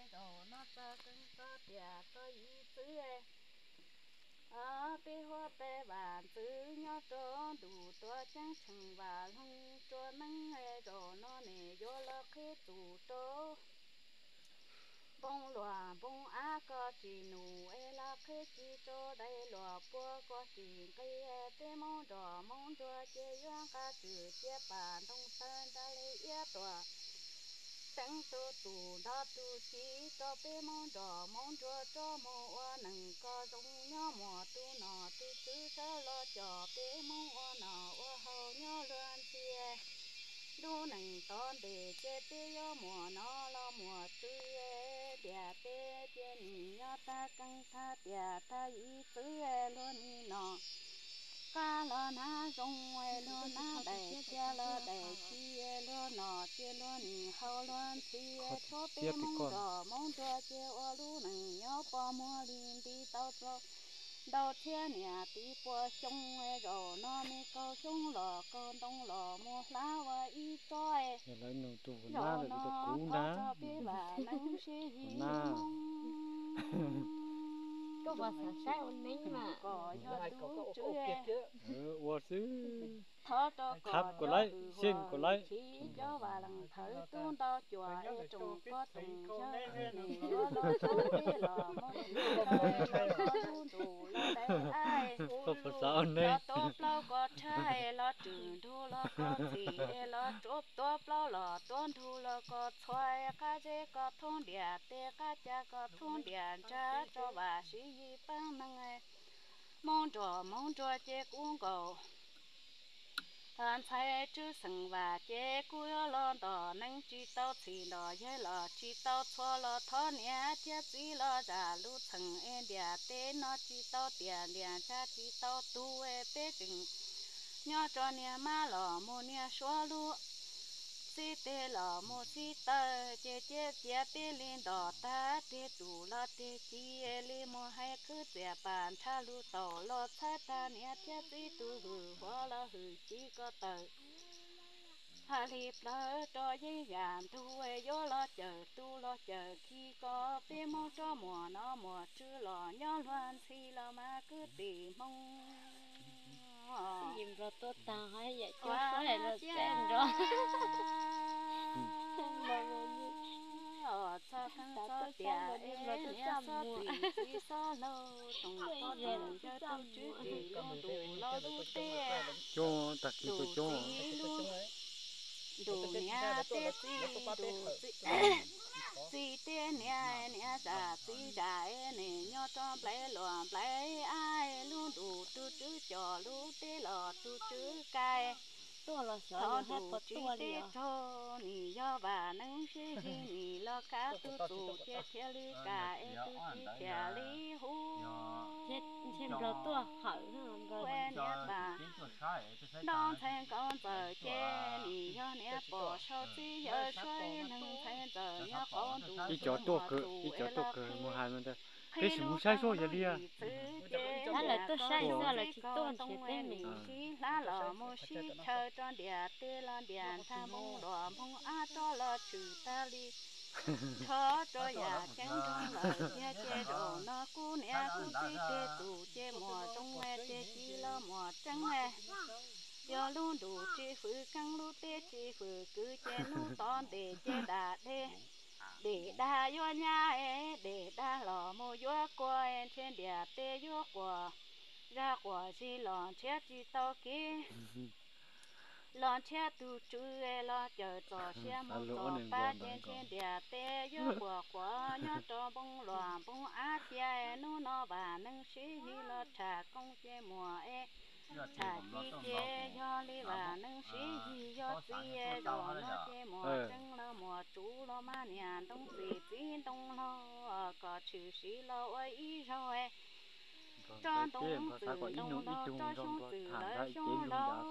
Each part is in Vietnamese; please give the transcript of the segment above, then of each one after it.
rồi nó ta cưng ta tiệt ta ý tứ bê hoa bê bàn tứ nhớ trốn đủ tua trắng chừng và lông tua nắng rồi nó nề vô lo khi tủ trố bông lúa bông á có chỉ nụ la khi chỉ cho đây lúa bua có chỉ cây tê mong đỏ chơi yoang cá chữ chơi bàn đông sơn đã lấy yết tua trắng tô tủ đó tu chỉ cho bé mong cho mong oa nâng có giống nhớ mùa tu nọ tu chứ sao lo cho bé mong oa nọ oa hậu nhớ loan tia đu nâng ton để chơi bé yo mùa nó lo mùa tư đẻ bé chơi nhỉ nhớ ta căng tha đẻ ta ý tứ luôn đi nọ cá lo na rong ngoài lo na đầy chia lo đầy chia lo nọ chia lo nì hậu lo chia cho bé mong cho chia ô lu nằng nhớ po mua liền đi tao cho đầu chia nhà tí po sông rồi nó mi câu sông lò câu đông lò mua lá và y choi lấy nụ tụ rồi nó có cho bé bà nâng xí gì mong có bà sợ sai ôn ní mà có cho đủ chữ ô sư thở cho tháp có của lấy xin của lấy chỉ cho bà lần thở tuôn to chùa trùng có trùng cho này lo lo cho đi lo mong lo luôn đủ lo đấy ai không phải sao này lo tốt lo có trai lo trường thu lo có gì lo chốt tốt lo tuôn thu lo có xoay cá dê có thôn địa tê cá cha có thôn địa cha cho bà sĩ gì bằng năng mong trò chế cũng cầu anh thấy chứ sừng và chế cúi lo đỏ nâng chỉ tao chỉ lo dễ lo chỉ tao cho lo thọ nhẹ chế chỉ lo giả lú thằng em địa tê nó chỉ tao tiền điện cha chỉ tao tu bé chừng nhớ cho nhẹ má lo mua nhẹ xóa lú si tê lò mô si tơ chế tê lên đỏ ta tê tù lo tê chi lê mô hay cứ tê bàn cha lu tổ lo cha ta nè chế tí tu hử hóa lo hử chi có tờ hà liệp lỡ cho dây gàn thu vô lo chờ khi có bê mô cho mùa nó mùa chưa lò nhó loan si lo mà cứ tì mong dìm rồi tôi tao hay vậy cho số là sen rồi sa thăng sa tia em nhớ sa tùy sa lâu tùng có đèn cho tôi chứ chỉ lo đủ lo đủ tê cho ta khi tôi cho đủ nhà tê đủ si tê nhà già si già nè nhớ cho lấy ai luôn đủ tu chứ cho lu tê lò tu chứ cay tôi là sợ hết bớt tua đi cho nì do bà nâng sĩ gì nì lo cá tu chết theo lý cả tu chỉ theo lý hu xem rồi tua hở rồi quen nhé bà đón thành con giờ chê nì do nè bỏ sau chỉ giờ xoay nâng thành giờ nhớ con đủ ít cho tua cờ mua hai mươi cái sự sai số vậy đi à đó là tôi sai do là chỉ tôi chỉ tên mình lá lò mua xí chờ cho địa tê lan điện tha mông lò mông á cho là trừ ta đi cho nhà chén trong lời chê đồ nó cú nè cú xí chê tù chê mùa trong nghe chê chi lo mùa trắng nghe do luôn đủ chê phứ căng lu tê chê phứ cứ chê nu ton để chê đà để đa vô nhà để đa lò mua vô qua trên địa tê vô qua ra quả gì lòn chết gì tao kia lòn chết tu chữ lo chờ trò xe mua trò ba trên địa tê vô quả nhớ trò bông loạn bông á xe nó bà nâng sĩ hi lo trà công chê mùa trà chi chê do li bà nâng sĩ hi do chi đồ nó chê mùa trăng lo mùa chú lo ma nhà đông gì đông lo có chữ sĩ lo ấy rồi cho đông từ đông lo cho sông từ lời sông lo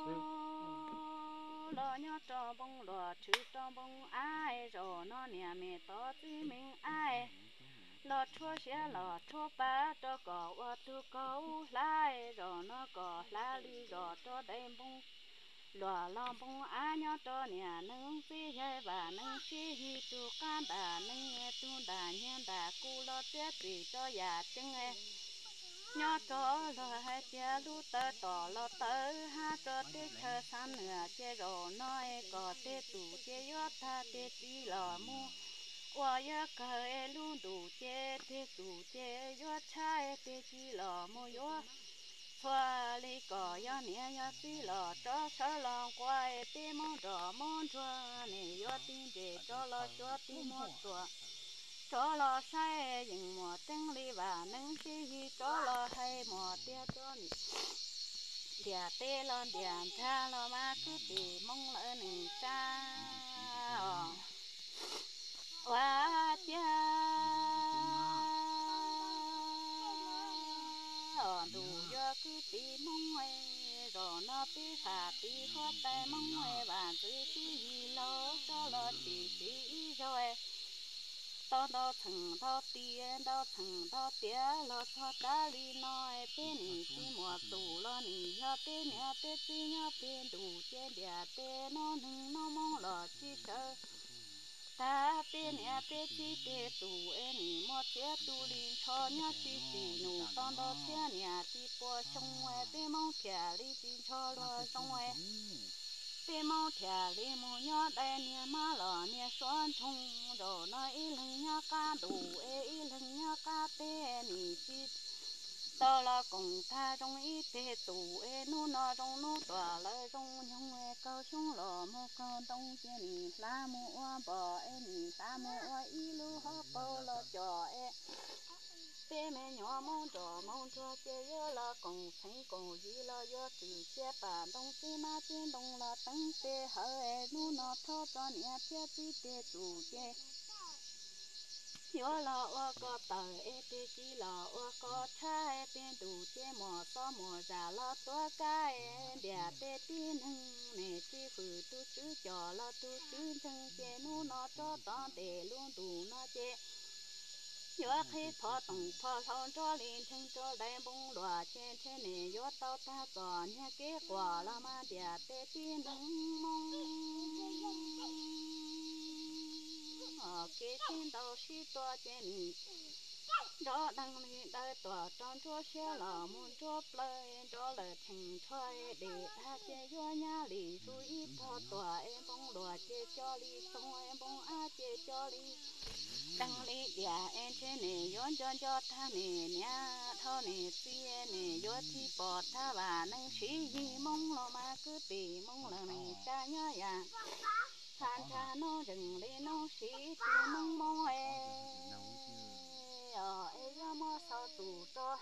lo nhớ cho bông lo chữ cho bông ai rồi nó nhà mẹ to chứ mình ai lo chua xe lo chua ba cho cỏ qua tu câu lại rồi nó cỏ lá đi rồi cho đây bông lo bông á nhớ cho nhà nâng xí hay bà nâng xí hi tu can đà nâng nghe tu đà nhé cú lo chết vì cho già chân ấy nhớ cho lo hai cha lu tơ tỏ lo tơ ha cho tê chờ san nửa chê rồi nói có tê tủ chê gió tha tê tí lò mu wa ya ka e lu đủ chê tê tủ chê gió chai tê chi lò mu gió thoa li cỏ gió nhẹ gió tí lò cho sơ lòng quay tê mong trò mong chua nè gió tin để cho lo cho tí mong chua cho lo say dừng mùa trăng li và nâng xí hi cho lo hay mùa tia cho nị địa tê lon điện tha lo ma cứ tì mong lỡ nừng cha quá cha đủ do cứ tì mong ngoe rồi nó tì phà tì hót tay mong ngoe và tì gì lo cho lo tì rồi đó thằng đó tía lo cho ta đi nói bên này chỉ mùa tù lo nì cho bên nhà bên chỉ nhà bên đủ trên địa bên nó nâng nó mong lo chỉ sợ ta bên nhà bên chỉ để tù em nì mò tía tù đi cho nhà chỉ nụ đó tía nhà chỉ bỏ sông ngoài bên mong thề đi chỉ cho lo sông ngoài bên mong thề đi mò nhớ đây nhà má lo nhà xoan thùng rồi nói lưng nhá cá đủ lưng nhá cá tê nì chi tao là cùng tha trong ít tê tủ nu nó trong nu tỏa lại trong nhung cao xuống lò mô cao đông tê nì lá mua bò nì lá mua lu hấp bò lo chò tê mẹ nhỏ mong cho chê nhớ là cùng thấy cùng gì là do từ chê bà đông tê ma tê đông là tăng tê hở nu nó thọ cho nhẹ tê tê tủ chê nhớ là ô có tờ tê chỉ là ô có cha tên đủ chê mò to mò già là to cái địa tê tin hưng nè chỉ khử tu chữ trò là tu chữ chân chê nu nó cho to để luôn đủ nó chê nhớ khi thọ tổng thọ thọ cho liền chân cho đại bông đòa chê thế nè nhớ tao ta còn nha kết quả là mà địa tê tin hưng mong cái tin đầu xí to trên đó đang đi đây tòa trong chỗ xe là muốn chỗ plei chỗ là thành thoại để ta chơi vô nhà lì suy thọ tòa em bông đùa chơi cho lì xong em bông chơi cho lì đang lì địa em trên này yến cho ta nè nha thọ nè xie nè vô thì bỏ ta và nâng xí gì mong lo mà cứ tì mong là này cha nhớ ya than cha nó đừng lên nó xí tì mong mong ra mò sao tù cho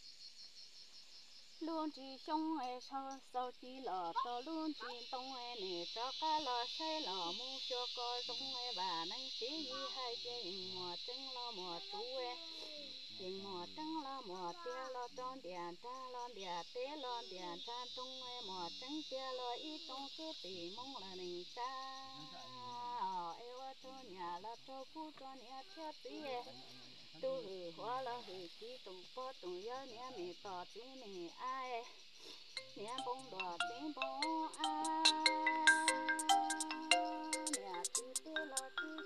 luôn chỉ xong sao chỉ lò to luôn chỉ tông nè cho cá lò say lò mu cho coi tông bà nâng xí gì hai chơi mùa trứng lo mùa chú dừng mùa trứng lo mùa tia lo tròn điện ta lo điện té lo điện ta tung mùa trứng tia lo ít tung cứ tỉ mong là nình cha eo cho nhà là cho cú cho nhà theo tí tu hử hoa là hử chỉ tụng po tụng nhớ nhà mẹ tỏ tí mẹ ai nhà bông đỏ tí bông ai nhà tí tí lo tí